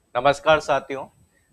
नमस्कार साथियों।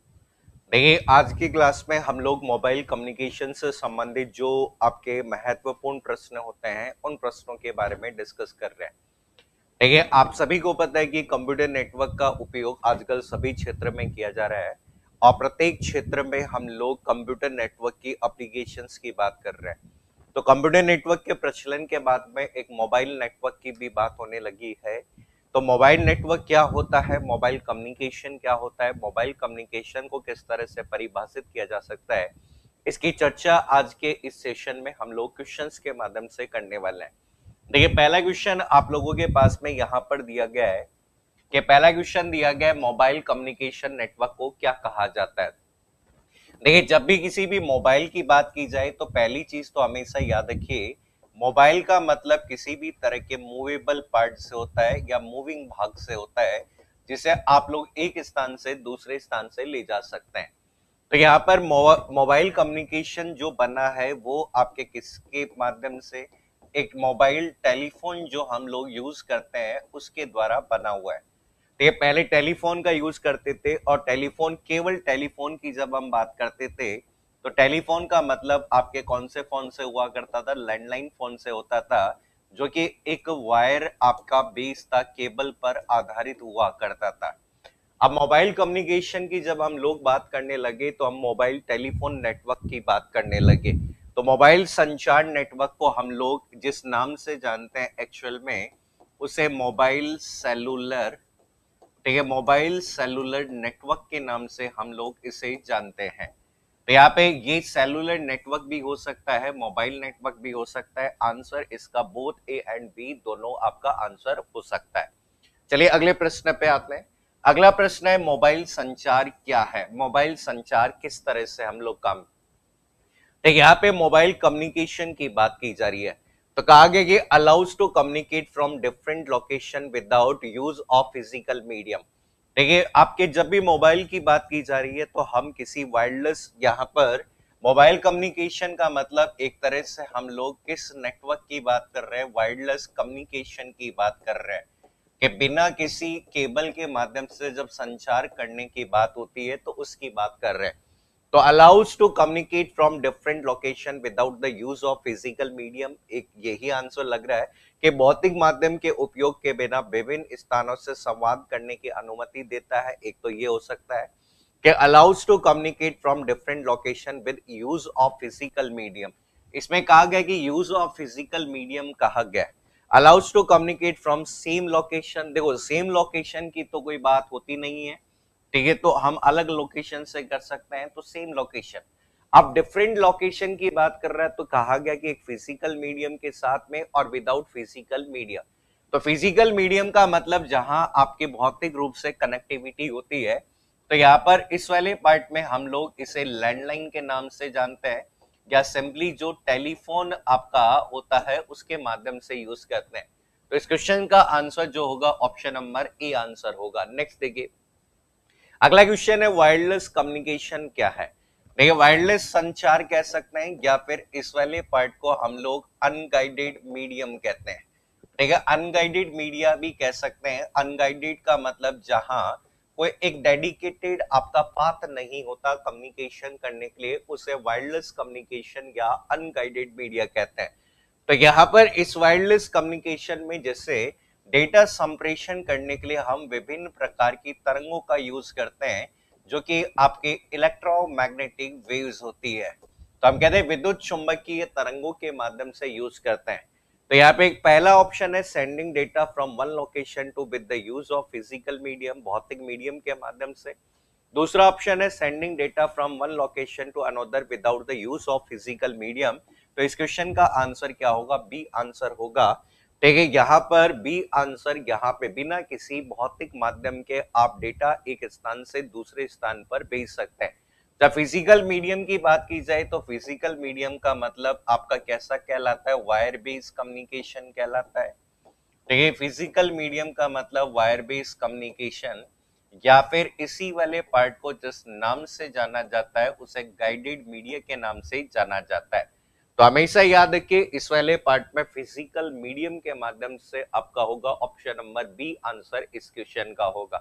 देखिए, आज की क्लास में हम लोग मोबाइल कम्युनिकेशन से संबंधित जो आपके महत्वपूर्ण प्रश्न होते हैं उन प्रश्नों के बारे में डिस्कस कर रहे हैं। देखिए, आप सभी को पता है कि कंप्यूटर नेटवर्क का उपयोग आजकल सभी क्षेत्र में किया जा रहा है और प्रत्येक क्षेत्र में हम लोग कंप्यूटर नेटवर्क की एप्लीकेशंस की बात कर रहे हैं। तो कंप्यूटर नेटवर्क के प्रचलन के बाद में एक मोबाइल नेटवर्क की भी बात होने लगी है। तो मोबाइल नेटवर्क क्या होता है, मोबाइल कम्युनिकेशन क्या होता है, मोबाइल कम्युनिकेशन को किस तरह से परिभाषित किया जा सकता है, इसकी चर्चा आज के इस सेशन में हम लोग क्वेश्चंस के माध्यम से करने वाले हैं। देखिए, पहला क्वेश्चन आप लोगों के पास में यहाँ पर दिया गया है कि पहला क्वेश्चन दिया गया है, मोबाइल कम्युनिकेशन नेटवर्क को क्या कहा जाता है। देखिए, जब भी किसी भी मोबाइल की बात की जाए तो पहली चीज तो हमेशा याद रखिए, मोबाइल का मतलब किसी भी तरह के मूवेबल पार्ट से होता है या मूविंग भाग से होता है, जिसे आप लोग एक स्थान से दूसरे स्थान से ले जा सकते हैं। तो यहाँ पर मोबाइल कम्युनिकेशन जो बना है वो आपके किसके माध्यम से, एक मोबाइल टेलीफोन जो हम लोग यूज करते हैं उसके द्वारा बना हुआ है। तो ये पहले टेलीफोन का यूज करते थे और टेलीफोन, केवल टेलीफोन की जब हम बात करते थे तो टेलीफोन का मतलब आपके कौन से फोन से हुआ करता था, लैंडलाइन फोन से होता था, जो कि एक वायर आपका बेस था, केबल पर आधारित हुआ करता था। अब मोबाइल कम्युनिकेशन की जब हम लोग बात करने लगे तो हम मोबाइल टेलीफोन नेटवर्क की बात करने लगे। तो मोबाइल संचार नेटवर्क को हम लोग जिस नाम से जानते हैं एक्चुअल में, उसे मोबाइल सेलुलर, ठीक है, मोबाइल सेलुलर नेटवर्क के नाम से हम लोग इसे जानते हैं। तो यहाँ पे ये सेलुलर नेटवर्क भी हो सकता है, मोबाइल नेटवर्क भी हो सकता है। आंसर इसका बोथ ए एंड बी दोनों आपका आंसर हो सकता है। चलिए अगले प्रश्न पे आते हैं। अगला प्रश्न है, मोबाइल संचार क्या है, मोबाइल संचार किस तरह से हम लोग काम। देखिए, यहाँ पे मोबाइल कम्युनिकेशन की बात की जा रही है। तो कहा गया कि allows to communicate from different location without use of physical medium. देखिए, आपके जब भी मोबाइल की बात की जा रही है तो हम किसी वायरलेस, यहाँ पर मोबाइल कम्युनिकेशन का मतलब एक तरह से हम लोग किस नेटवर्क की बात कर रहे हैं, वायरलेस कम्युनिकेशन की बात कर रहे हैं कि बिना किसी केबल के माध्यम से जब संचार करने की बात होती है तो उसकी बात कर रहे हैं। तो allows to communicate from different location without the use of physical medium, एक यही आंसर लग रहा है कि भौतिक माध्यम के उपयोग के बिना विभिन्न स्थानों से संवाद करने की अनुमति देता है। एक तो ये हो सकता है कि allows to communicate from different location with use of physical medium. इसमें कहा गया कि यूज ऑफ फिजिकल मीडियम कहा गया है। Allows to communicate from same location, देखो सेम लोकेशन की तो कोई बात होती नहीं है, ठीक है, तो हम अलग लोकेशन से कर सकते हैं, तो सेम लोकेशन। अब डिफरेंट लोकेशन की बात कर रहा है तो कहा गया कि एक फिजिकल मीडियम के साथ में और विदाउट फिजिकल मीडियम। तो फिजिकल मीडियम का मतलब जहां आपके भौतिक रूप से कनेक्टिविटी होती है। तो यहाँ पर इस वाले पार्ट में हम लोग इसे लैंडलाइन के नाम से जानते हैं, या सिंपली जो टेलीफोन आपका होता है उसके माध्यम से यूज करते हैं। तो इस क्वेश्चन का आंसर जो होगा ऑप्शन नंबर ए आंसर होगा। नेक्स्ट देखिए, अगला क्वेश्चन है, वायरलेस कम्युनिकेशन क्या है। देखिए, वायरलेस संचार कह सकते हैं या फिर इस वाले पार्ट को हम लोग अनगाइडेड मीडियम कहते हैं। ठीक है, अनगाइडेड मीडिया भी कह सकते हैं। अनगाइडेड का मतलब जहां कोई एक डेडिकेटेड आपका पाथ नहीं होता कम्युनिकेशन करने के लिए, उसे वायरलेस कम्युनिकेशन या अनगाइडेड मीडिया कहते हैं। तो यहाँ पर इस वायरलेस कम्युनिकेशन में जैसे डेटा संप्रेषण करने के लिए हम विभिन्न प्रकार की तरंगों का यूज करते हैं, जो कि आपके इलेक्ट्रोमैग्नेटिक वेव्स होती है। तो हम कहते हैं विद्युत चुंबकीय तरंगों के माध्यम से यूज करते हैं। तो यहाँ पे एक पहला ऑप्शन है, sending data from one location to with the use of physical medium, भौतिक मीडियम के माध्यम से। दूसरा ऑप्शन है, sending data from one location to another without the use of physical medium. तो इस क्वेश्चन का आंसर क्या होगा, बी आंसर होगा। ठीक है, यहाँ पर बी आंसर, यहाँ पे बिना किसी भौतिक माध्यम के आप डेटा एक स्थान से दूसरे स्थान पर भेज सकते हैं। जब फिजिकल मीडियम की बात की जाए तो फिजिकल मीडियम का मतलब आपका कैसा कहलाता है, वायर बेस्ड कम्युनिकेशन कहलाता है। ठीक है, फिजिकल मीडियम का मतलब वायर बेस्ड कम्युनिकेशन, या फिर इसी वाले पार्ट को जिस नाम से जाना जाता है उसे गाइडेड मीडिया के नाम से जाना जाता है। तो हमेशा याद रखिए, इस वाले पार्ट में फिजिकल मीडियम के माध्यम से आपका होगा ऑप्शन नंबर बी आंसर इस क्वेश्चन का होगा।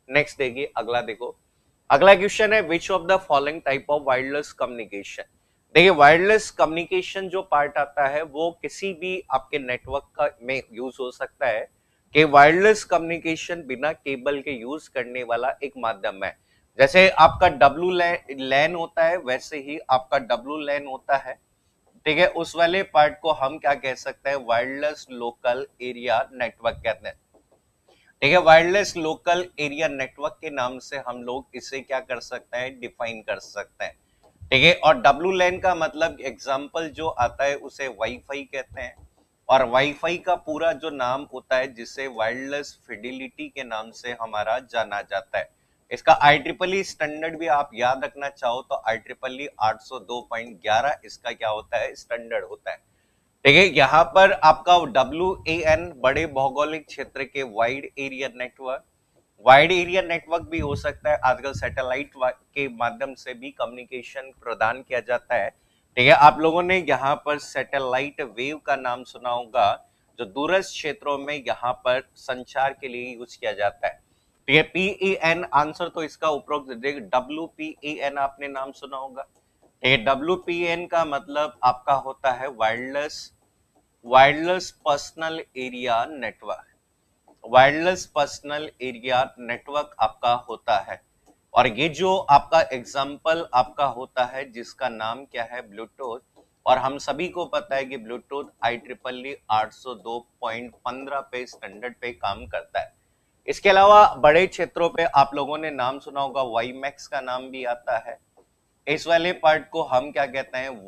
नेक्स्ट देखिए अगला, देखो अगला क्वेश्चन है which of the following type of wireless communication. देखिए वायरलेस कम्युनिकेशन जो पार्ट आता है वो किसी भी आपके नेटवर्क का में यूज हो सकता है कि वायरलेस कम्युनिकेशन बिना केबल के यूज करने वाला एक माध्यम है। जैसे आपका डब्लू लैन होता है वैसे ही आपका डब्लू लैन होता है, ठीक है। उस वाले पार्ट को हम क्या कह सकते हैं, वायरलेस लोकल एरिया नेटवर्क कहते हैं, ठीक है। वायरलेस लोकल एरिया नेटवर्क के नाम से हम लोग इसे क्या कर सकते हैं, डिफाइन कर सकते हैं, ठीक है। और डब्लू लैन का मतलब एग्जांपल जो आता है उसे वाईफाई कहते हैं, और वाईफाई का पूरा जो नाम होता है जिसे वायरलेस फिडिलिटी के नाम से हमारा जाना जाता है। इसका IEEE स्टैंडर्ड भी आप याद रखना चाहो तो IEEE 802.11 इसका क्या होता है, स्टैंडर्ड होता है, ठीक है। यहाँ पर आपका WAN बड़े भौगोलिक क्षेत्र के wide area network, wide area network भी हो सकता है, आजकल सैटेलाइट के माध्यम से भी कम्युनिकेशन प्रदान किया जाता है, ठीक है। आप लोगों ने यहाँ पर सैटेलाइट वेव का नाम सुना होगा जो दूरस्थ क्षेत्रों में यहाँ पर संचार के लिए यूज किया जाता है, ठीक है। PAN आंसर तो इसका उपरोक्त WPAN आपने नाम सुना होगा, ठीक है। WPAN का मतलब आपका होता है wireless wireless personal area network, wireless personal area network आपका होता है। और ये जो आपका एग्जाम्पल आपका होता है जिसका नाम क्या है, ब्लूटूथ, और हम सभी को पता है कि ब्लूटूथ IEEE 802.15 पे स्टैंडर्ड पे काम करता है। इसके अलावा बड़े क्षेत्रों पे आप लोगों ने नाम सुना होगा, वाईमैक्स का नाम भी आता है। इस वाले पार्ट को हम क्या कहते हैं,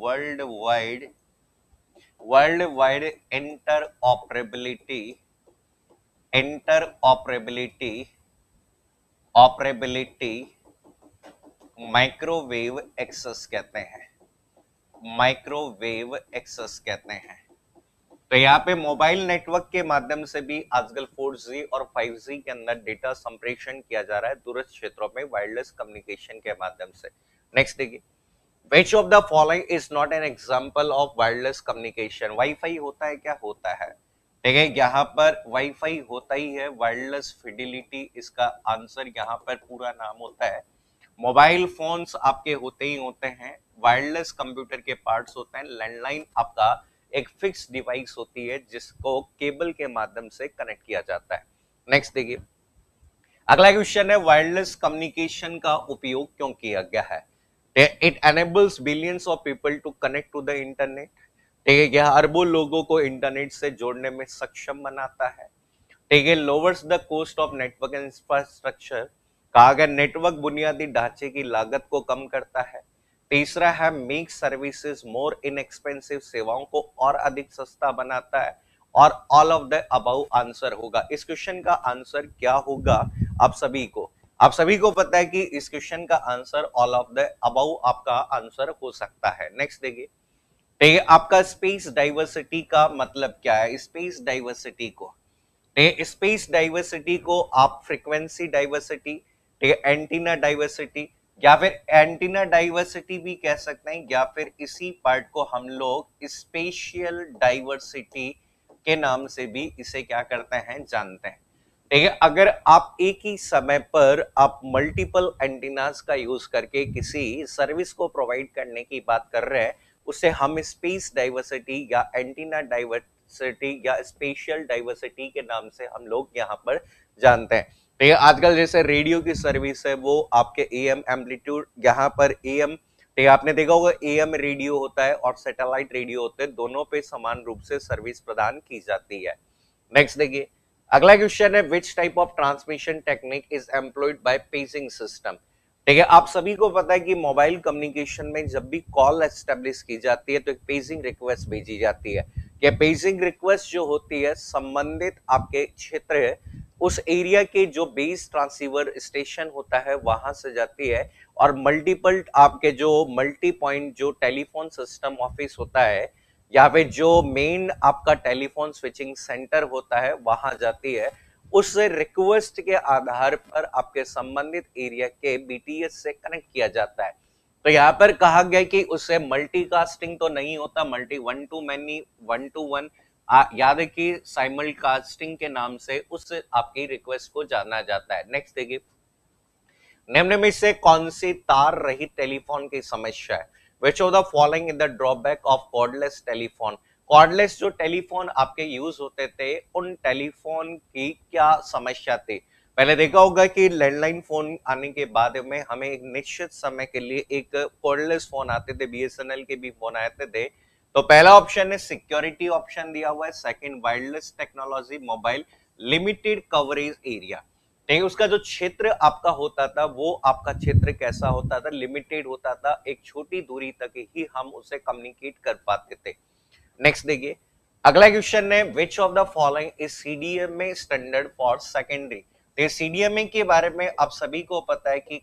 world wide interoperability, interoperability microwave access कहते हैं, माइक्रोवेव एक्सेस कहते हैं। तो यहाँ पे मोबाइल नेटवर्क के माध्यम से भी आजकल 4G और 5G के अंदर डेटा संप्रेषण किया जा रहा है दूरस्थ क्षेत्रों में वायरलेस कम्युनिकेशन के माध्यम से। नेक्स्ट देखिए, which of the following is not an example of wireless communication। WiFi होता है क्या, होता है, ठीक है। यहाँ पर वाईफाई होता ही है, वायरलेस फिडिलिटी इसका आंसर यहाँ पर पूरा नाम होता है। मोबाइल फोन्स आपके होते ही होते हैं, वायरलेस कंप्यूटर के पार्ट्स होते हैं, लैंडलाइन आपका एक फिक्स डिवाइस होती है जिसको केबल के माध्यम से कनेक्ट किया जाता है। नेक्स्ट देखिए, अगला क्वेश्चन है वायरलेस कम्युनिकेशन का उपयोग क्यों किया गया है। It enables billions of people to connect to the internet, ठीक है। यह अरबों लोगों को इंटरनेट से जोड़ने में सक्षम बनाता है, ठीक है। Lowers the cost of network infrastructure, कहा गया नेटवर्क बुनियादी ढांचे की लागत को कम करता है। तीसरा है मेक सर्विसेज मोर इनएक्सपेंसिव, सेवाओं को और अधिक सस्ता बनाता है। और all of the above answer होगा। इस क्वेश्चन का आंसर क्या होगा, आप सभी को पता है कि इस क्वेश्चन का answer all of the above आपका आंसर हो सकता है। नेक्स्ट देखिए, ठीक है, आपका स्पेस डाइवर्सिटी का मतलब क्या है। स्पेस डाइवर्सिटी को, स्पेस डाइवर्सिटी को आप फ्रीक्वेंसी डाइवर्सिटी, ठीक है, एंटीना डाइवर्सिटी या फिर एंटीना डाइवर्सिटी भी कह सकते हैं, या फिर इसी पार्ट को हम लोग स्पेशियल डाइवर्सिटी के नाम से भी इसे क्या करते हैं, जानते हैं, ठीक है। अगर आप एक ही समय पर आप मल्टीपल एंटीनास का यूज करके किसी सर्विस को प्रोवाइड करने की बात कर रहे हैं, उसे हम स्पेस डाइवर्सिटी या एंटीना डाइवर्सिटी या स्पेशियल डाइवर्सिटी के नाम से हम लोग यहाँ पर जानते हैं। तो ये आजकल जैसे रेडियो की सर्विस है वो आपके AM एम्पलीट्यूड, यहाँ पर AM, ठीक है, आपने देखा होगा AM रेडियो होता है और सैटेलाइट रेडियो होते हैं, दोनों पे समान रूप से सर्विस प्रदान की जाती है। नेक्स्ट देखिए, अगला क्वेश्चन है which type of transmission technique is employed by paging system, ठीक है। आप सभी को पता है कि मोबाइल कम्युनिकेशन में जब भी कॉल एस्टेब्लिश की जाती है तो एक पेजिंग रिक्वेस्ट भेजी जाती है। ये पेजिंग रिक्वेस्ट जो होती है संबंधित आपके क्षेत्र उस एरिया के जो बेस ट्रांसीवर स्टेशन होता है वहां से जाती है, और मल्टीपल आपके जो मल्टी पॉइंट जो टेलीफोन सिस्टम ऑफिस होता है या फिर जो मेन आपका टेलीफोन स्विचिंग सेंटर होता है वहां जाती है। उस रिक्वेस्ट के आधार पर आपके संबंधित एरिया के BTS से कनेक्ट किया जाता है। तो यहाँ पर कहा गया कि उससे मल्टीकास्टिंग तो नहीं होता, multi one to many, one to one, याद है कि साइमल्कास्टिंग के नाम से उस आपकी रिक्वेस्ट को जाना जाता है। नेक्स्ट देखिए, निम्न में से कौन सी तार रहित टेलीफोन की समस्या है? Which of the following in the drawback of cordless telephone? Cordless जो टेलीफोन आपके यूज होते थे उन टेलीफोन की क्या समस्या थी? पहले देखा होगा कि लैंडलाइन फोन आने के बाद में हमें एक निश्चित समय के लिए एक कॉर्डलेस फोन आते थे, बीएसएनएल के भी फोन आते थे। तो पहला ऑप्शन है सिक्योरिटी ऑप्शन दिया हुआ है, second wireless technology, mobile, limited coverage area. नहीं, उसका जो क्षेत्र आपका होता था वो आपका क्षेत्र कैसा होता था? लिमिटेड होता था, एक छोटी दूरी तक ही हम उसे कम्युनिकेट कर पाते थे। नेक्स्ट देखिए, अगला क्वेश्चन है which of the following is CDMA standard for secondary? तो सीडीएमए के बारे में आप सभी को पता है कि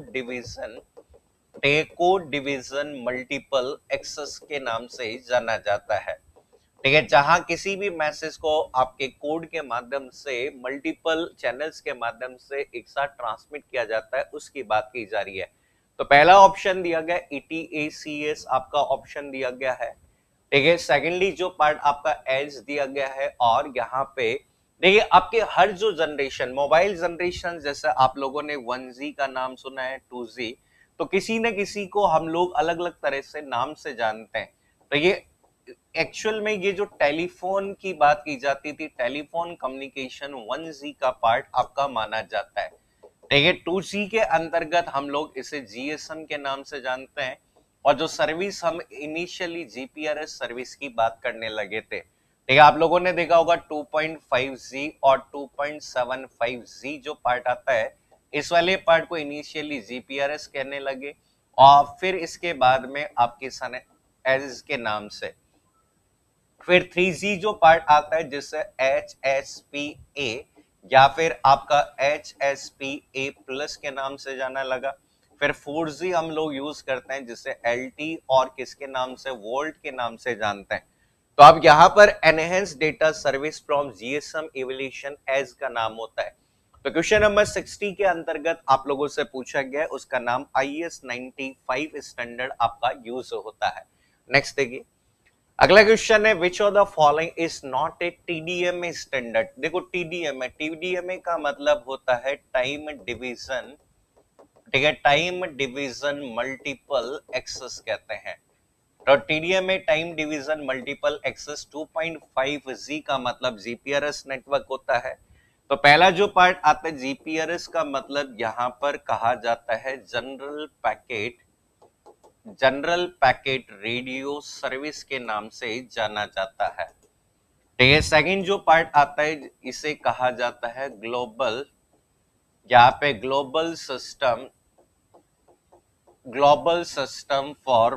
कोड डिवीजन मल्टीपल एक्सेस के नाम से जाना जाता है। ठीक है, जहां किसी भी मैसेज को आपके कोड के माध्यम से मल्टीपल चैनल्स के माध्यम से एक साथ ट्रांसमिट किया जाता है, उसकी बात की जा रही है। तो पहला ऑप्शन दिया गया ETACS आपका ऑप्शन दिया गया है। ठीक है, सेकेंडली जो पार्ट आपका एज दिया गया है, और यहाँ पे देखिए आपके हर जो जनरेशन मोबाइल जनरेशन, जैसे आप लोगों ने 1G का नाम सुना है, 2G, तो किसी न किसी को हम लोग अलग अलग तरह से नाम से जानते हैं। तो ये एक्चुअल में ये जो टेलीफोन की बात की जाती थी, टेलीफोन कम्युनिकेशन 1G का पार्ट आपका माना जाता है। ठीक है, 2G के अंतर्गत हम लोग इसे GSM के नाम से जानते हैं, और जो सर्विस हम इनिशियली GPRS सर्विस की बात करने लगे थे। ठीक है, आप लोगों ने देखा होगा 2.5G और 2.75G जो पार्ट आता है, इस वाले पार्ट को इनिशियली GPRS कहने लगे, और फिर इसके बाद में आपके सन एज के नाम से। फिर 3G जो पार्ट आता है जिससे HSPA या फिर आपका HSPA प्लस के नाम से जाना लगा। फिर 4G हम लोग यूज करते हैं जिसे LT और किसके नाम से, वोल्ट के नाम से जानते हैं। तो अब यहाँ पर enhance data service from GSM evolution EDGE का नाम होता है। तो क्वेश्चन नंबर 60 के अंतर्गत आप लोगों से पूछा गया है, उसका नाम IS 95 स्टैंडर्ड आपका यूज होता है। नेक्स्ट देखिए, अगला क्वेश्चन है which of the following is not a TDMA standard? देखो टीडीएमए का मतलब होता है टाइम डिवीजन। ठीक है, टाइम डिवीजन मल्टीपल एक्सेस कहते हैं। तो TDMA time division multiple access 2.5G का मतलब GPRS नेटवर्क होता है। तो पहला जो पार्ट आता है GPRS का मतलब यहां पर कहा जाता है जनरल पैकेट रेडियो सर्विस के नाम से जाना जाता है। ठीक है, सेकंड जो पार्ट आता है इसे कहा जाता है ग्लोबल, यहाँ पे global system for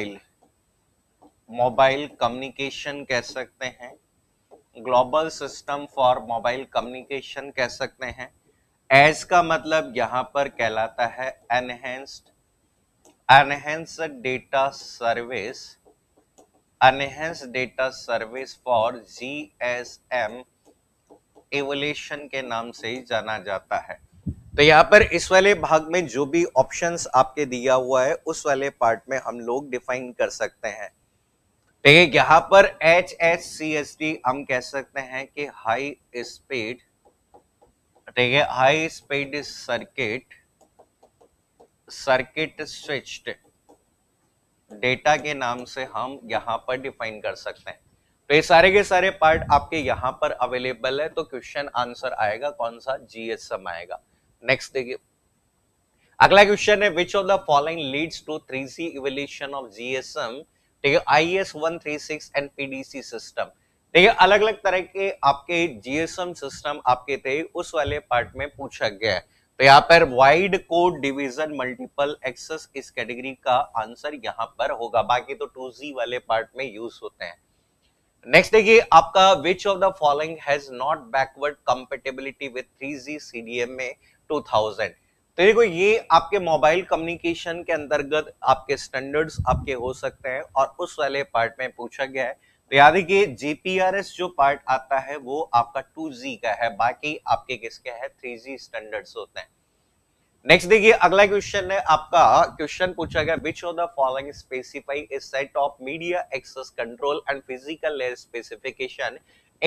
mobile communication कह सकते हैं। Global system for mobile communication कह सकते हैं। एज का मतलब यहां पर कहलाता है enhanced data service for GSM evolution के नाम से ही जाना जाता है। तो यहाँ पर इस वाले भाग में जो भी ऑप्शंस आपके दिया हुआ है उस वाले पार्ट में हम लोग डिफाइन कर सकते हैं। ठीक है, यहाँ पर HSCSD हम कह सकते हैं कि हाई स्पीड, ठीक है, high speed circuit switched data के नाम से हम यहाँ पर डिफाइन कर सकते हैं। तो ये सारे के सारे पार्ट आपके यहाँ पर अवेलेबल है। तो क्वेश्चन आंसर आएगा कौन सा? GSM आएगा। नेक्स्ट देखिए, अगला क्वेश्चन है which of the following leads to 3G evolution of GSM? ठीक है, IS 136 एंड PDC सिस्टम। ठीक है, अलग अलग तरह के आपके GSM सिस्टम आपके थे, उस वाले पार्ट में पूछा गया है। तो यहाँ पर wide code division multiple access इस कैटेगरी का आंसर यहाँ पर होगा, बाकी तो 2G वाले पार्ट में यूज होते हैं। नेक्स्ट देखिए आपका which of the following has not backward compatibility with 3G CDMA 2000? तो देखो ये आपके मोबाइल कम्युनिकेशन के अंतर्गत आपके स्टैंडर्ड्स आपके हो सकते हैं, और उस वाले पार्ट में पूछा गया है। तो याद रखिए GPRS जो पार्ट आता है वो आपका 2G का है, बाकी आपके किसके है? 3G स्टैंडर्ड्स होते हैं। नेक्स्ट देखिए अगला क्वेश्चन है आपका, क्वेश्चन पूछा गया which of the following specify a set of media access control and physical layer specification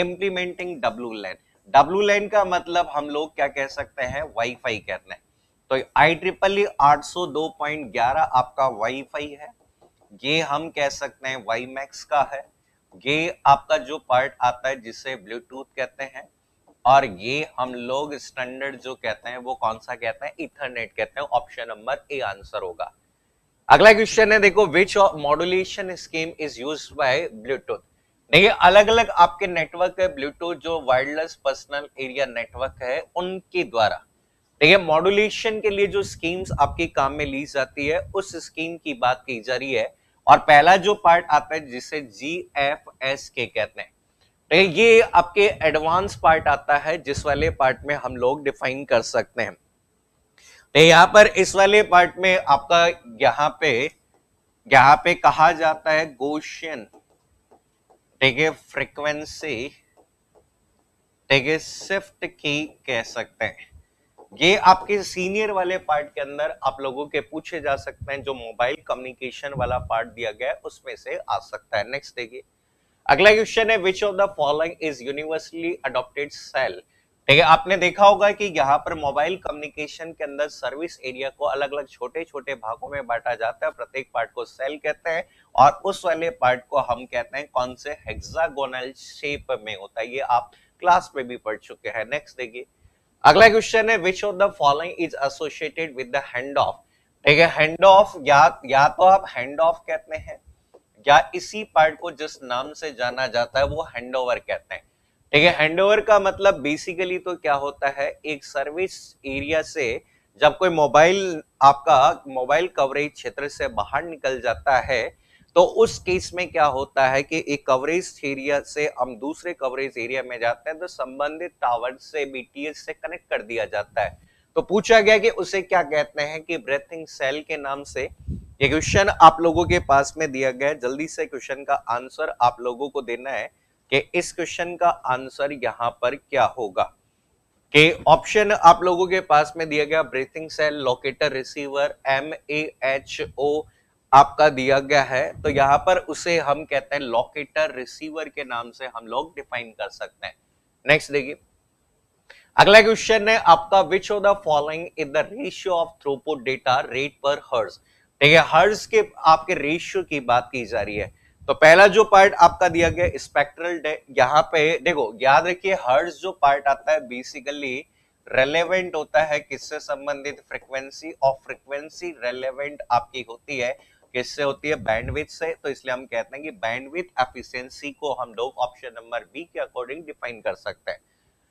implementing WLAN? WLAN का मतलब हम लोग क्या कह सकते हैं? वाईफाई कहते हैं। तो IEEE 802.11 आपका वाईफाई है, ये हम कह सकते हैं वाई मैक्स का है। ये आपका जो पार्ट आता है जिसे ब्लूटूथ कहते हैं, और ये हम लोग स्टैंडर्ड जो कहते हैं वो कौन सा कहते हैं, इथरनेट कहते हैं। ऑप्शन नंबर ए आंसर होगा। अगला क्वेश्चन है, देखो which modulation scheme is used by Bluetooth. देखिए अलग अलग आपके नेटवर्क है, ब्लूटूथ जो वायरलेस पर्सनल एरिया नेटवर्क है उनके द्वारा, देखिए मॉड्यूलेशन के लिए जो स्कीम्स आपके काम में ली जाती है उस स्कीम की बात की जा रही है। और पहला जो पार्ट आता है जिसे GFSK कहते हैं, तो ये आपके एडवांस पार्ट आता है जिस वाले पार्ट में हम लोग डिफाइन कर सकते हैं। तो यहाँ पर इस वाले पार्ट में आपका यहाँ पे कहा जाता है गोशियन, ठीक है, फ्रीक्वेंसी, ठीक है, शिफ्ट की कह सकते हैं। ये आपके सीनियर वाले पार्ट के अंदर आप लोगों के पूछे जा सकते हैं, जो मोबाइल कम्युनिकेशन वाला पार्ट दिया गया है उसमें से आ सकता है। नेक्स्ट देखिए, अगला क्वेश्चन है, which of the following is universally adopted cell. ठीक है, आपने देखा होगा कि यहाँ पर मोबाइल कम्युनिकेशन के अंदर सर्विस एरिया को अलग अलग छोटे छोटे भागों में बांटा जाता है, प्रत्येक पार्ट को सेल कहते हैं, और उस वाले पार्ट को हम कहते हैं कौन से, हेक्सागोनल शेप में होता है। ये आप क्लास में भी पढ़ चुके हैं। नेक्स्ट देखिए, अगला क्वेश्चन है, which of the following is associated with the hand off. ठीक है, हैंड ऑफ या तो आप हैंड ऑफ कहते हैं, या इसी पार्ट को जिस नाम से जाना जाता है वो हैंडओवर कहते हैं। ठीक है, हैंडओवर का मतलब बेसिकली तो क्या होता है, एक सर्विस एरिया से जब कोई आपका मोबाइल कवरेज क्षेत्र से बाहर निकल जाता है तो उस केस में क्या होता है कि एक कवरेज एरिया से हम दूसरे कवरेज एरिया में जाते हैं तो संबंधित टावर से BTS से कनेक्ट कर दिया जाता है। तो पूछा गया कि उसे क्या कहते हैं, कि ब्रीथिंग सेल के नाम से। ये क्वेश्चन आप लोगों के पास में दिया गया है, जल्दी से क्वेश्चन का आंसर आप लोगों को देना है कि इस क्वेश्चन का आंसर यहाँ पर क्या होगा। कि ऑप्शन आप लोगों के पास में दिया गया, breathing cell, locator, receiver, MAHO आपका दिया गया है, तो यहाँ पर उसे हम कहते हैं लोकेटर रिसीवर के नाम से हम लोग डिफाइन कर सकते हैं। नेक्स्ट देखिए, अगला क्वेश्चन है आपका, which of the following is the ratio of throughput data rate per hertz. ठीक है, हर्ट्ज के आपके रेशियो की बात की जा रही है। तो पहला जो पार्ट आपका दिया गया स्पेक्ट्रल, यहाँ पे देखो याद रखिए, हर्ट्ज जो पार्ट आता है बेसिकली रेलेवेंट होता है किससे संबंधित, फ्रीक्वेंसी, और फ्रीक्वेंसी रेलेवेंट आपकी होती है किससे होती है, बैंडविड्थ से। तो इसलिए हम कहते हैं कि बैंडविड्थ एफिशिएंसी को हम लोग ऑप्शन नंबर बी के अकॉर्डिंग डिफाइन कर सकते हैं।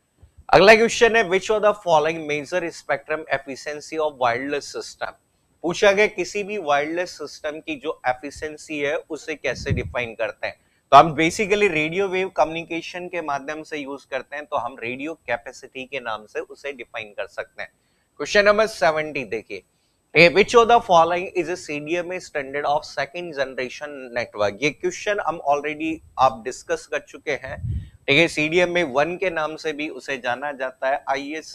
अगला क्वेश्चन है, which of the following major spectrum efficiency of wireless system. पूछा गया किसी भी वायरलेस सिस्टम की जो एफिशिएंसी है उसे कैसे डिफाइन करते हैं। तो हम बेसिकली रेडियो वेव कम्युनिकेशन के माध्यम से यूज करते हैं, तो हम रेडियो कैपेसिटी के नाम से उसे डिफाइन कर सकते हैं। क्वेश्चन नंबर 70 देखिए, which of the following is a CDMA standard of second generation network। ये क्वेश्चन हम ऑलरेडी आप डिस्कस कर चुके हैं। ठीक है, CDMA 1 के नाम से भी उसे जाना जाता है, IS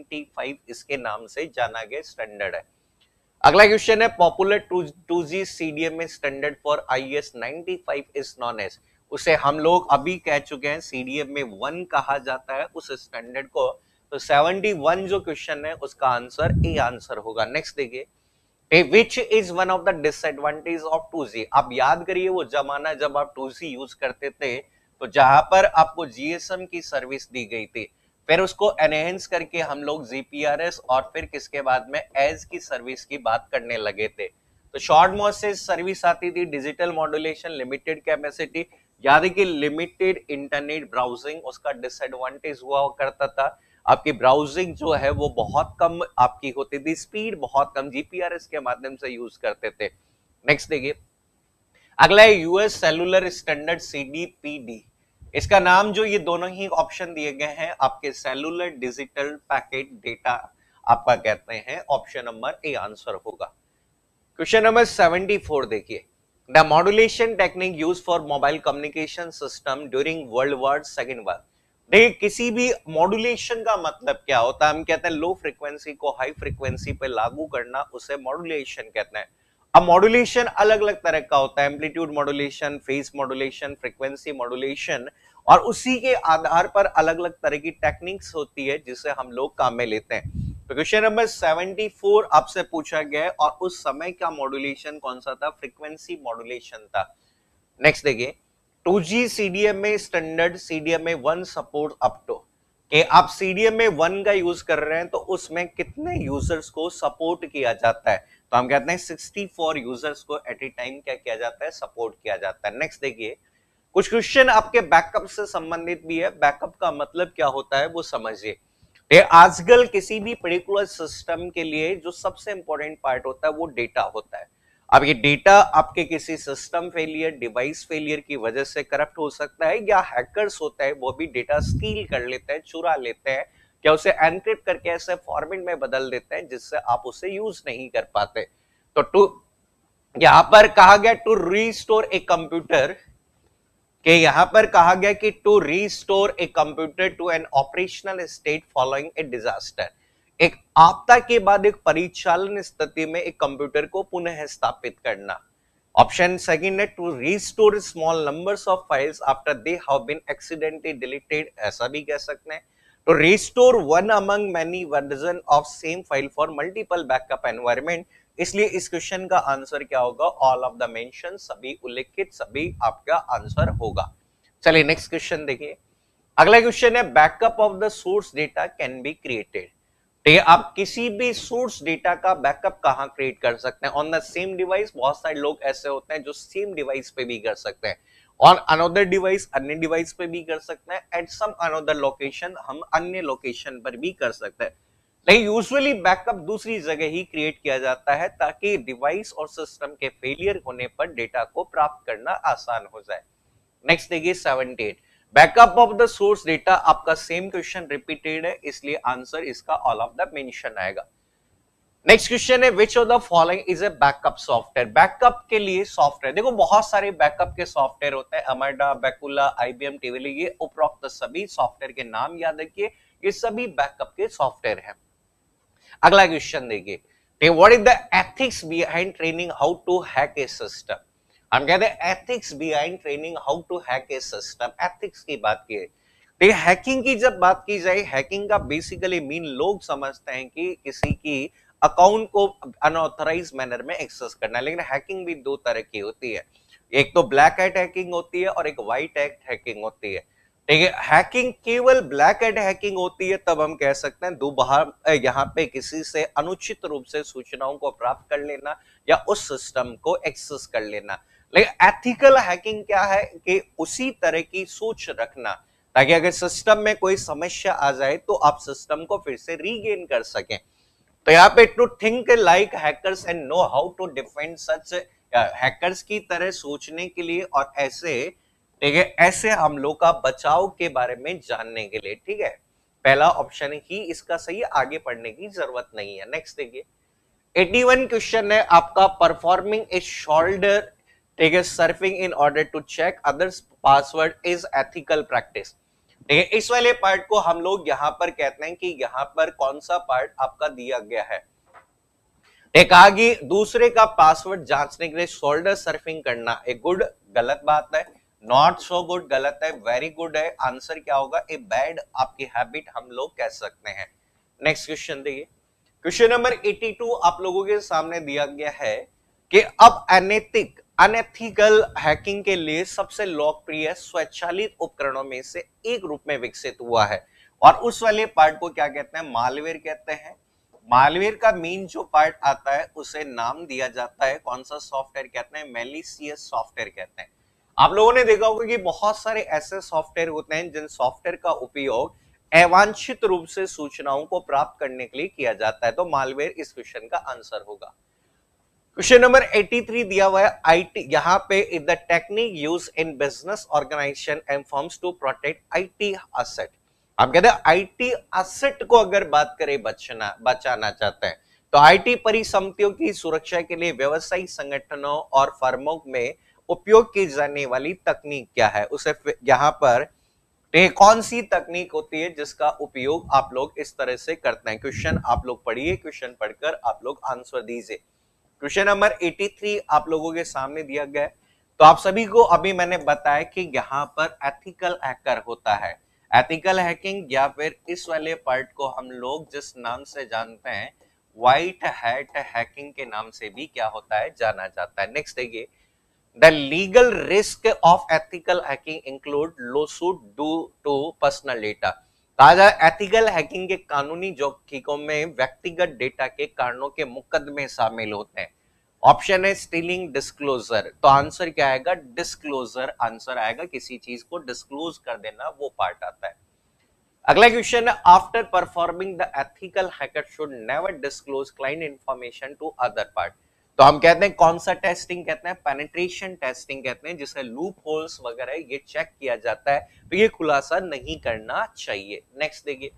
95 इसके नाम से जाना गया स्टैंडर्ड है। अगला क्वेश्चन है, popular 2G CDMA standard for IS 95 is known as. उसे हम लोग अभी कह चुके हैं CDMA 1 कहा जाता है उस स्टैंडर्ड को। तो 71 जो क्वेश्चन है उसका आंसर ए आंसर होगा। नेक्स्ट देखिए, which is one of the disadvantage of 2G। आप याद करिए वो जमाना जब आप 2G यूज करते थे, तो जहां पर आपको GSM की सर्विस दी गई थी, फिर उसको एनहेंस करके हम लोग GPRS और फिर किसके बाद में एज की सर्विस की बात करने लगे थे। तो शॉर्ट मोसेज सर्विस आती थी, डिजिटल मॉड्यूलेशन, लिमिटेड कैपेसिटी, याद है कि लिमिटेड इंटरनेट ब्राउजिंग उसका डिसएडवांटेज हुआ करता था। आपकी ब्राउजिंग जो है वो बहुत कम आपकी होती थी, स्पीड बहुत कम, GPRS के माध्यम से यूज करते थे। नेक्स्ट देखिए, अगला है US सेलुलर स्टैंडर्ड CDPD। इसका नाम जो ये दोनों ही ऑप्शन दिए गए हैं आपके सेलुलर डिजिटल पैकेट डेटा आपका कहते हैं, ऑप्शन नंबर ए आंसर होगा। क्वेश्चन नंबर 74 देखिए, the modulation technique use for mobile communication system during world war second war. देखिए किसी भी मॉड्यूलेशन का मतलब क्या होता है, हम कहते हैं लो फ्रीक्वेंसी को हाई फ्रीक्वेंसी पे लागू करना, उसे मॉड्यूलेशन कहते हैं। अब मॉड्यूलेशन अलग अलग तरह का होता है, amplitude modulation, phase modulation, frequency modulation, और उसी के आधार पर अलग अलग तरह की टेक्निक्स होती है जिसे हम लोग काम में लेते हैं। तो क्वेश्चन नंबर 74 आपसे पूछा गया है और उस समय का मॉड्यूलेशन कौन सा था, फ्रीक्वेंसी मॉड्यूलेशन था। नेक्स्ट देखिए 2G CDM में स्टैंडर्ड CDM में 1 सपोर्ट अप टू कि आप CDM में 1 का यूज कर रहे हैं तो उसमें कितने यूजर्स को सपोर्ट किया जाता है, तो हम कहते हैं 64 यूजर्स को एट ए टाइम क्या किया जाता है, सपोर्ट किया जाता है। नेक्स्ट देखिए कुछ क्वेश्चन आपके बैकअप से संबंधित भी है, बैकअप का मतलब क्या होता है वो समझिए। ये आजकल किसी भी पर्टिकुलर सिस्टम के लिए जो सबसे इंपॉर्टेंट पार्ट होता है वो डेटा होता है। अब ये डेटा आपके किसी सिस्टम फेलियर, डिवाइस फेलियर की वजह से करप्ट हो सकता है, या हैकर्स होता है वो भी डेटा स्टील कर लेते हैं, चुरा लेते हैं, क्या उसे एनक्रिप्ट करके ऐसे फॉर्मेट में बदल देते हैं जिससे आप उसे यूज नहीं कर पाते। तो टू यहां पर कहा गया टू रीस्टोर ए कंप्यूटर, कि यहां पर कहा गया कि to restore a computer to an operational state following a disaster, एक आपदा के बाद एक परिचालन स्थिति में एक कंप्यूटर को पुनः स्थापित करना। ऑप्शन सेकंड है to restore small numbers of files after they have been accidentally deleted, ऐसा भी कह सकते हैं। To restore one among many version of same file for multiple backup environment. इसलिए इस क्वेश्चन का आंसर क्या होगा, ऑल ऑफ द मेंशन, सभी उल्लेखित, सभी आपका आंसर होगा। चलिए नेक्स्ट क्वेश्चन देखिए। अगला क्वेश्चन है backup of the source data can be created, तो आप किसी भी सोर्स डेटा का बैकअप कहां क्रिएट कर सकते हैं, ऑन द सेम डिवाइस, बहुत सारे लोग ऐसे होते हैं जो सेम डिवाइस पे भी कर सकते हैं, ऑन अनदर डिवाइस, अन्य डिवाइस पे भी कर सकते हैं, एट सम अनदर लोकेशन, हम अन्य लोकेशन पर भी कर सकते हैं। नहीं, यूजुअली बैकअप दूसरी जगह ही क्रिएट किया जाता है ताकि डिवाइस और सिस्टम के फेलियर होने पर डेटा को प्राप्त करना आसान हो जाए। नेक्स्ट देखिए 78, backup of the source data, आपका सेम क्वेश्चन रिपीटेड है इसलिए आंसर इसका ऑल ऑफ द मेंशन आएगा। नेक्स्ट क्वेश्चन है which of the following is a backup software, backup के लिए सॉफ्टवेयर, देखो बहुत सारे बैकअप के सॉफ्टवेयर होते हैं, अमाडा, बैकुला, IBM टेबली, ये उपरोक्त सभी सॉफ्टवेयर के नाम याद रखिए, ये सभी बैकअप के सॉफ्टवेयर हैं। अगला क्वेश्चन देखिए what is the ethics behind training how to hack a system, हम कहते हैं ethics behind training how to hack a system, ethics की बात की है। देखिए हैकिंग की जब बात की जाए, हैकिंग का बेसिकली मीन लोग समझते हैं कि किसी की अकाउंट को अनऑथराइज मैनर में एक्सेस करना, लेकिन हैकिंग भी दो तरह की होती है, एक तो ब्लैक हैट हैकिंग होती है और एक व्हाइट हैट हैकिंग होती है। ठीक है, हैकिंग केवल ब्लैक हैट हैकिंग होती है तब हम कह सकते हैं दोबारा यहाँ पे किसी से अनुचित रूप से सूचनाओं को प्राप्त कर लेना या उस सिस्टम को एक्सेस कर लेना। लेकिन एथिकल हैकिंग क्या है कि उसी तरह की सोच रखना ताकि अगर सिस्टम में कोई समस्या आ जाए तो आप सिस्टम को फिर से रीगेन कर सकें। तो यहाँ पे to think like hackers and know how to defend such, hackers की तरह सोचने के लिए और ऐसे, ठीक है, ऐसे हमलों का बचाव के बारे में जानने के लिए। ठीक है, पहला ऑप्शन ही इसका सही है, आगे पढ़ने की जरूरत नहीं है। नेक्स्ट देखिए 81 क्वेश्चन है आपका, परफॉर्मिंग ए शोल्डर, ठीक है, surfing in order to check others password is ethical practice. ठीक है, इस वाले पार्ट को हम लोग यहाँ पर कहते हैं कि यहाँ पर कौन सा पार्ट आपका दिया गया है, एक आगे दूसरे का पासवर्ड जांचने के लिए शोल्डर सर्फिंग करना एक गुड, गलत बात है, नॉट सो गुड, गलत है, वेरी गुड है, आंसर क्या होगा, ए बैड आपकी हैबिट हम लोग कह सकते हैं। नेक्स्ट क्वेश्चन देखिए, क्वेश्चन नंबर 82 आप लोगों के सामने दिया गया है कि अब अनैतिक, अनएथिकल हैकिंग के लिए सबसे लोकप्रिय स्वचालित उपकरणों में से एक रूप में विकसित हुआ है और उस वाले पार्ट को क्या कहते हैं, मालवेयर कहते हैं। मालवेयर का मेन जो पार्ट आता है उसे नाम दिया जाता है, कौन सा सॉफ्टवेयर कहते हैं, मैलिशियस सॉफ्टवेयर कहते हैं। आप लोगों ने देखा होगा कि बहुत सारे ऐसे सॉफ्टवेयर होते हैं जिन सॉफ्टवेयर का उपयोग अवांछित रूप से सूचनाओं को प्राप्त करने के लिए किया जाता है, तो मालवेयर इस क्वेश्चन का आंसर होगा। क्वेश्चन नंबर 83 दिया हुआ है, आईटी, यहाँ पे is the technique use in business organization and firms to protect IT asset. हम कहते हैं आईटी एसेट को अगर बात करें बचाना चाहते हैं तो आईटी परिसंपत्तियों की सुरक्षा के लिए व्यवसायिक संगठनों और फर्मों में उपयोग की जाने वाली तकनीक क्या है, उसे यहाँ पर कौन सी तकनीक होती है जिसका उपयोग आप लोग इस तरह से करते हैं। क्वेश्चन आप लोग पढ़िए, क्वेश्चन पढ़कर आप लोग आंसर दीजिए। क्वेश्चन नंबर 83 आप लोगों के सामने दिया गया है, तो आप सभी को अभी मैंने बताया कि यहाँ पर एथिकल हैकर होता है। एथिकल हैकिंग या फिर इस वाले पार्ट को हम लोग जिस नाम से जानते हैं व्हाइट हैट हैकिंग के नाम से भी क्या होता है, जाना जाता है। नेक्स्ट देखिए, the legal risk of ethical hacking include lawsuit due to personal data. कहा जाए एथिकल हैकिंग के कानूनी जोखिमों में व्यक्तिगत डेटा के कारणों के मुकदमे शामिल होते हैं। ऑप्शन है स्टीलिंग, डिस्क्लोजर, तो आंसर क्या आएगा, डिस्क्लोजर आंसर आएगा, किसी चीज को डिस्क्लोज कर देना वो पार्ट आता है। अगला क्वेश्चन है, after performing the ethical hacker should never disclose client information to other part. तो हम कहते हैं कौन सा टेस्टिंग कहते हैं, पेनिट्रेशन टेस्टिंग कहते हैं, जिससे लूप होल्स वगैरह ये चेक किया जाता है, तो ये खुलासा नहीं करना चाहिए। नेक्स्ट देखिए,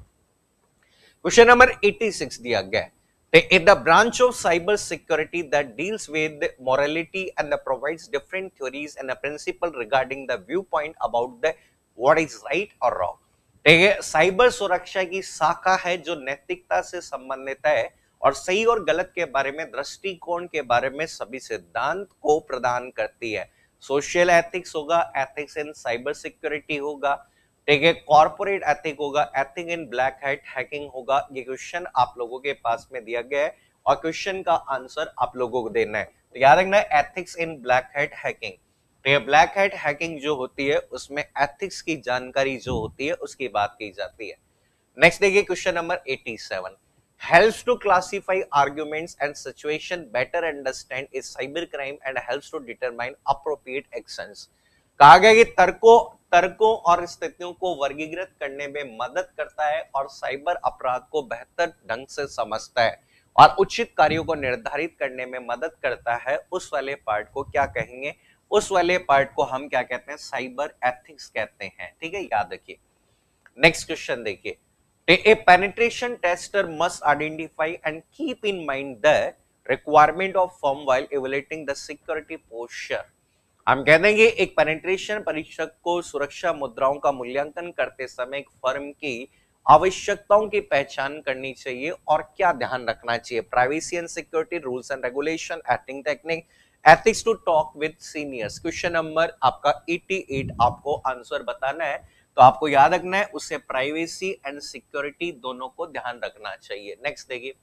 क्वेश्चन नंबर 86 दिया गया है, in the branch of cyber security that deals with morality and provides different theories and a principle regarding the viewpoint about the what is right or wrong। ठीक है, साइबर सुरक्षा की शाखा है जो नैतिकता से संबंधित है और सही और गलत के बारे में दृष्टिकोण के बारे में सभी सिद्धांत को प्रदान करती है। सोशल एथिक्स होगा, एथिक्स इन साइबर सिक्योरिटी होगा, ठीक है, कॉर्पोरेट एथिक होगा, ethic in black hat hacking होगा। ये क्वेश्चन आप लोगों के पास में दिया गया है और क्वेश्चन का आंसर आप लोगों को देना है। तो याद रखना है ethics in black hat hacking. तो ये ब्लैक हैट हैकिंग जो होती है उसमें एथिक्स की जानकारी जो होती है उसकी बात की जाती है। नेक्स्ट देखिए, question number 87, helps to classify arguments and situation better understand is cyber crime and helps to determine appropriate actions। कहा गया कि तर्कों और स्थितियों को वर्गीकृत करने में मदद करता है और साइबर अपराध को बेहतर ढंग से समझता है और उचित कार्यों को निर्धारित करने में मदद करता है। उस वाले पार्ट को क्या कहेंगे, उस वाले पार्ट को हम क्या कहते हैं, साइबर एथिक्स कहते हैं। ठीक है, याद रखिए। नेक्स्ट क्वेश्चन देखिए, a penetration tester must identify and keep in mind the requirement of firm while evaluating the security posture। हम कहते हैं कि एक पेनिट्रेशन परीक्षक को सुरक्षा मुद्राओं का मूल्यांकन करते समय एक फर्म की आवश्यकताओं की पहचान करनी चाहिए और क्या ध्यान रखना चाहिए, privacy and security, rules and regulation, acting technique, ethics to talk with seniors. Question number आपका 88 आपको आंसर बताना है, तो आपको याद रखना है उससे प्राइवेसी एंड सिक्योरिटी दोनों को ध्यान रखना चाहिए। नेक्स्ट देखिए,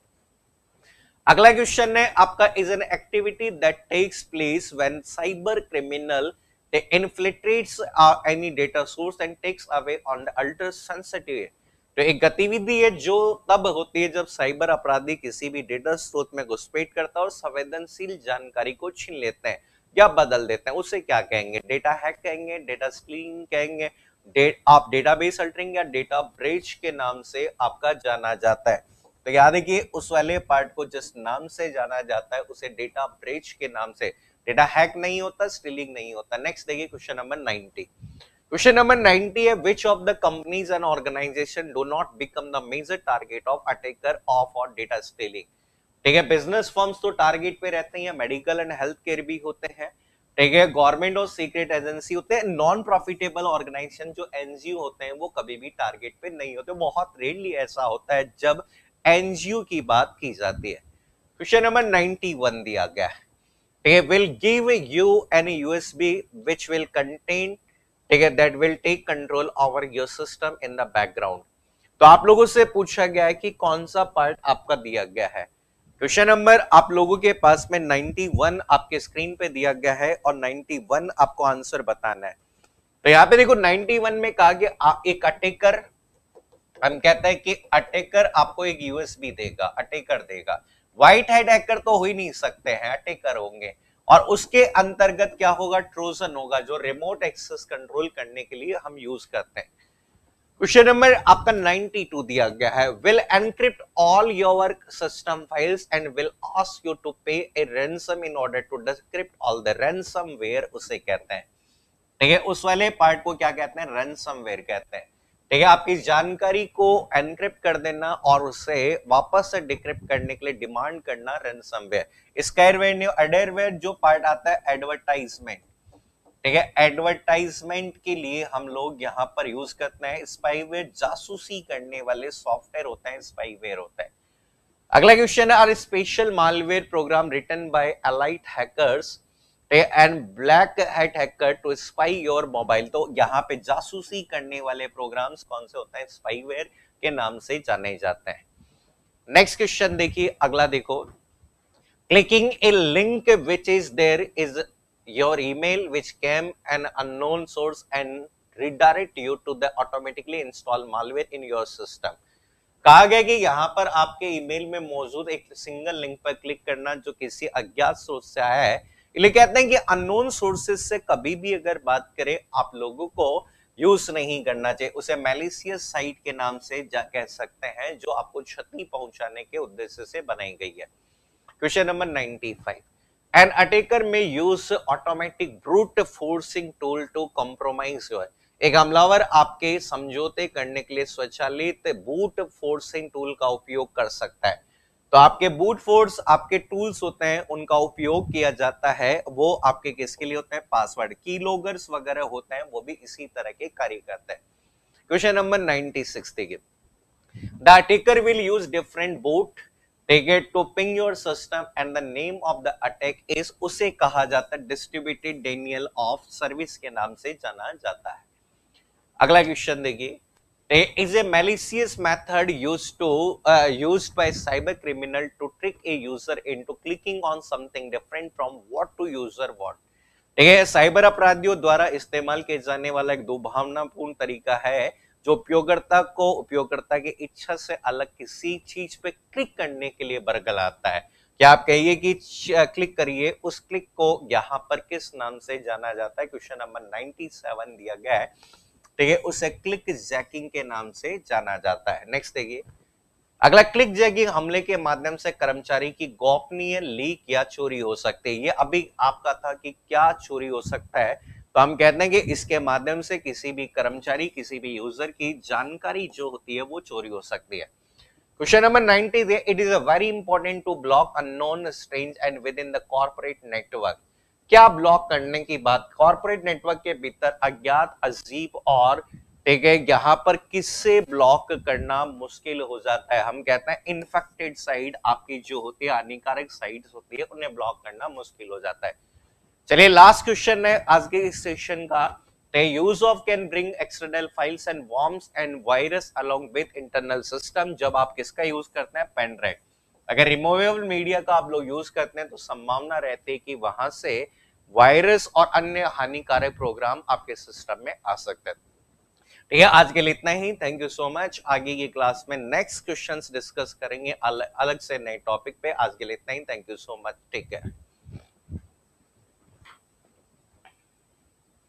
अगला क्वेश्चन है आपका, is an activity that takes place when cyber criminal infiltrates any data source and takes away on the ultra sensitive. तो एक गतिविधि है जो तब होती है जब साइबर अपराधी किसी भी डेटा स्रोत में घुसपैठ करता है और संवेदनशील जानकारी को छीन लेते हैं या बदल देते हैं, उसे क्या कहेंगे, डेटा हैक कहेंगे, डेटा स्टीलिंग कहेंगे, आप डेटाबेस अल्टरिंग या डेटा ब्रीच के नाम से आपका जाना जाता है। तो याद है कि उस वाले पार्ट को जिस नाम से जाना जाता है उसे डेटा ब्रीच के नाम से, डेटा हैक नहीं होता, स्टीलिंग नहीं होता। नेक्स्ट देखिए, क्वेश्चन नंबर 90। क्वेश्चन नंबर 90 है, which of the companies and organization do not become the major target of attacker of और डेटा स्टीलिंग। ठीक है, बिजनेस फर्म्स तो टारगेट पे रहते हैं, मेडिकल एंड हेल्थ केयर भी होते हैं, ठीक है, गवर्नमेंट और सीक्रेट एजेंसी होते हैं, नॉन प्रॉफिटेबल ऑर्गेनाइजेशन जो एनजीओ होते हैं वो कभी भी टारगेट पे नहीं होते। बहुत रेयरली ऐसा होता है जब एनजीओ की बात की जाती है। क्वेश्चन नंबर 91 दिया गया है, ठीक है, will give you an USB which will contain, ठीक है, that will take control over your system in the background. तो आप लोगों से पूछा गया है कि कौन सा पार्ट आपका दिया गया है। क्वेश्चन नंबर आप लोगों के पास में 91 आपके स्क्रीन पे दिया गया है और 91 आपको आंसर बताना है। तो यहाँ पे देखो 91 में कहा गया एक अटैकर, हम कहते हैं कि अटैकर आपको एक यूएसबी देगा, अटैकर देगा, व्हाइट हैट हैकर तो हो ही नहीं सकते हैं, अटैकर होंगे, और उसके अंतर्गत क्या होगा, ट्रोजन होगा जो रिमोट एक्सेस कंट्रोल करने के लिए हम यूज करते हैं। क्वेश्चन नंबर आपका 92 दिया गया है, will encrypt all your system files and will ask you to pay a ransom in order to decrypt all the ransomware, उसे कहते हैं। ठीक है, उस वाले पार्ट को क्या कहते हैं, रैंसमवेयर कहते हैं। ठीक है, आपकी जानकारी को एनक्रिप्ट कर देना और उसे वापस से डिक्रिप्ट करने के लिए डिमांड करना रैंसमवेयर। स्पाईवेयर, एडवेयर जो पार्ट आता है एडवर्टाइजमेंट, ठीक है, एडवर्टाइजमेंट के लिए हम लोग यहाँ पर यूज करते हैं। स्पाईवेयर जासूसी करने वाले सॉफ्टवेयर होते हैं, स्पाईवेयर होता है। अगला क्वेश्चन है, are special malware program written by elite hackers and black hat hacker to spy your mobile. तो यहाँ पे जासूसी करने वाले प्रोग्राम्स कौन से होते हैं, स्पाईवेयर के नाम से जाने जाते हैं। नेक्स्ट क्वेश्चन देखिए, अगला देखो, clicking a link which is there is your email which came an unknown source and redirect you to the automatically install malware in your system। कहा गया कि यहाँ पर आपके ईमेल में मौजूद एक सिंगल लिंक पर क्लिक करना जो किसी अज्ञात सोर्स से आया है। इसलिए कहते हैं कि अननोन सोर्सेज से कभी भी अगर बात करें आप लोगों को यूज नहीं करना चाहिए, उसे मैलिशियस साइट के नाम से कह सकते हैं जो आपको क्षति पहुंचाने के उद्देश्य से बनाई गई है। Question number 95, an attacker may use automatic brute forcing tool to compromise your. एक हमलावर आपके समझौते करने के लिए स्वचालित बूट फोर्सिंग टूल का उपयोग कर सकता है। तो आपके बूट फोर्स आपके टूल्स होते हैं, उनका उपयोग किया जाता है, वो आपके किसके लिए होते हैं, पासवर्ड कीलॉगर्स वगैरह होते हैं, वो भी इसी तरह के कार्य करते हैं। क्वेश्चन नंबर 96 देखिए, the attacker will use different boot to ping your system and the name of the attack is, उसे कहा जाता है डिस्ट्रीब्यूटेड डेनियल ऑफ सर्विस के नाम से जाना जाता है। अगला क्वेश्चन देखिए, is a malicious method used by cyber criminal to trick a user into clicking on something different from what to user want। ठीक है, साइबर अपराधियों द्वारा इस्तेमाल किए जाने वाला एक दुर्भावनापूर्ण तरीका है जो उपयोगकर्ता की इच्छा से अलग किसी चीज पे क्लिक करने के लिए बरगलाता है। क्या आप कहिए कि क्लिक करिए, उस क्लिक को यहाँ पर किस नाम से जाना जाता है? क्वेश्चन नंबर 97 दिया गया है, ठीक है, उसे क्लिक जैकिंग के नाम से जाना जाता है। नेक्स्ट देखिए, अगला, क्लिक जैकिंग हमले के माध्यम से कर्मचारी की गोपनीय लीक या चोरी हो सकती है। ये अभी आपका था कि क्या चोरी हो सकता है, तो हम कहते हैं कि इसके माध्यम से किसी भी कर्मचारी, किसी भी यूजर की जानकारी जो होती है वो चोरी हो सकती है। Question number 90, it is very important to block unknown strange and within the corporate network. क्या ब्लॉक करने की बात, कॉर्पोरेट नेटवर्क के भीतर अज्ञात, अजीब और ठीक है, यहाँ पर किससे ब्लॉक करना मुश्किल हो जाता है? हम कहते हैं इन्फेक्टेड साइट, आपकी जो होती है हानिकारक साइट्स होती है, उन्हें ब्लॉक करना मुश्किल हो जाता है। चलिए लास्ट क्वेश्चन है आज के इस सेशन का, use of can bring external files and worms and virus along with internal system. जब आप किसका यूज करते हैं, पेन ड्राइव। अगर रिमूवेबल मीडिया का आप लोग यूज करते हैं तो संभावना रहती है कि वहां से वायरस और अन्य हानिकारक प्रोग्राम आपके सिस्टम में आ सकते हैं। ठीक है, आज के लिए इतना ही। Thank you so much. आगे की क्लास में नेक्स्ट क्वेश्चंस डिस्कस करेंगे अलग से नए टॉपिक पे। आज के लिए इतना ही। Thank you so much. Take care.